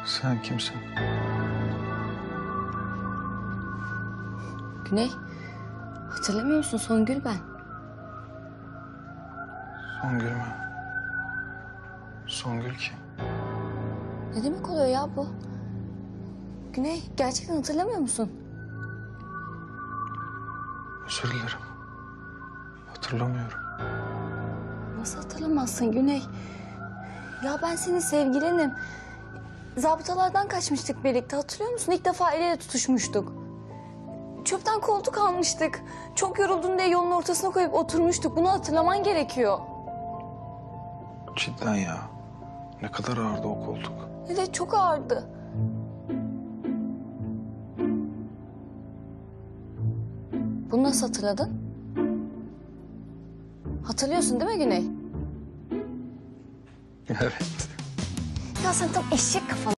Sen kimsin? Güney, hatırlamıyor musun? Songül ben. Songül mü? Songül kim? Ne demek oluyor ya bu? Güney, gerçekten hatırlamıyor musun? Özür dilerim. Hatırlamıyorum. Nasıl hatırlamazsın Güney? Ya ben senin sevgilinim. Zabıtalardan kaçmıştık birlikte, hatırlıyor musun? İlk defa el ele tutuşmuştuk. Çöpten koltuk almıştık. Çok yoruldun diye yolun ortasına koyup oturmuştuk. Bunu hatırlaman gerekiyor. Cidden ya. Ne kadar ağırdı o koltuk. Evet, çok ağırdı. Bunu nasıl hatırladın? Hatırlıyorsun değil mi Güney? Evet. Ya sen tam eşek kafalı.